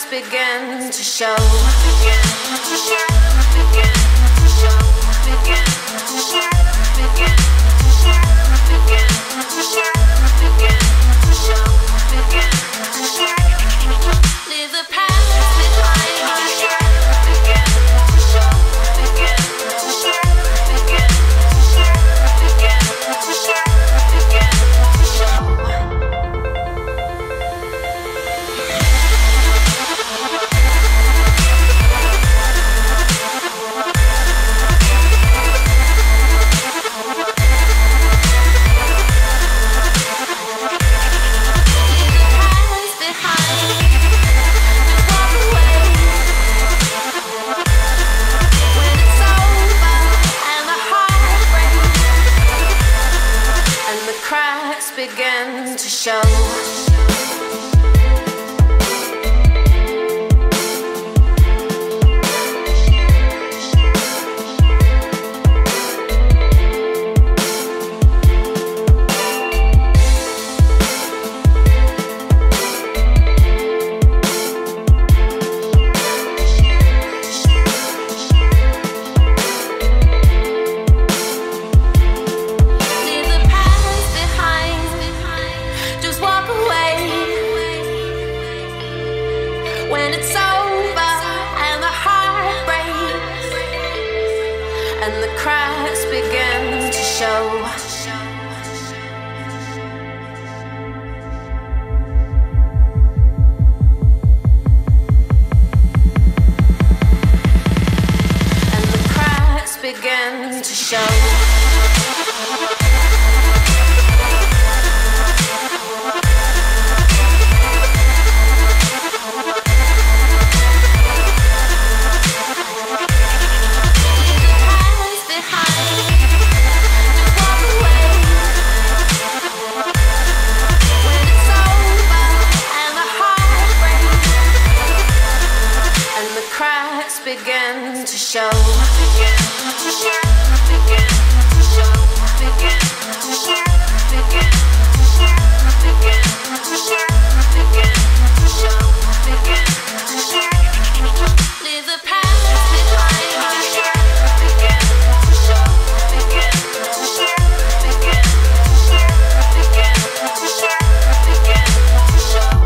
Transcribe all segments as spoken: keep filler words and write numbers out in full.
begin to show. Begin to show. Begin to show. Begin to show. Begin to show. Begin to show. Begin to show. Begin to show. Leave the past behind. Begin to show. Begin to show. Begin to show. Begin to show. Begin to show. Begin to show. When it's over and the heart breaks and the cracks begin to show. And the cracks begin to show. Begin to show. Begin to show. Begin to show. Begin to show. Begin to show. Begin to show. Begin to show. Begin to show. Leave the past behind. Begin to show. Begin to show. Begin to show. Begin to show. Begin to show.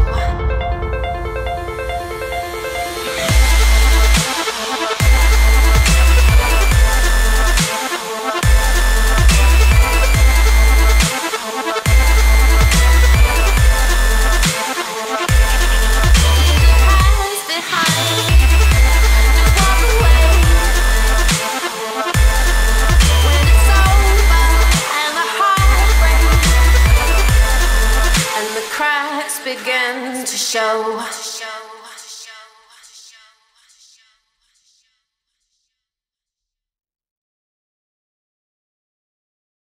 Begin to show.